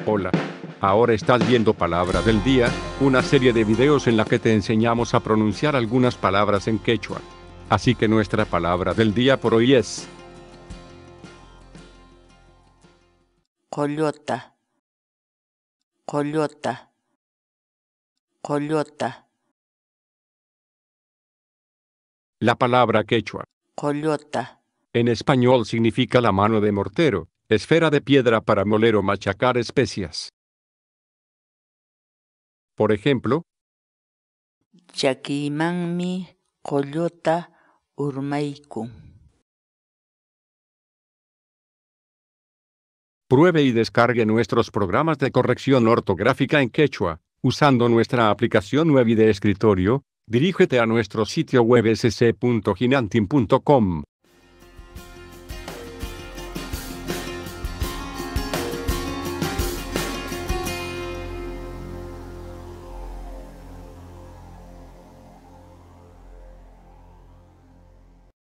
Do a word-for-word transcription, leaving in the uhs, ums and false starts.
Hola. Ahora estás viendo Palabra del Día, una serie de videos en la que te enseñamos a pronunciar algunas palabras en quechua. Así que nuestra palabra del día por hoy es Collota, collota, collota, la palabra quechua. collota, En español significa la mano de mortero, esfera de piedra para moler o machacar especias. Por ejemplo, llakimanmi collota urmaykun. pruebe y descargue nuestros programas de corrección ortográfica en quechua, usando nuestra aplicación web y de escritorio. Dirígete a nuestro sitio web s c punto ginantin punto com.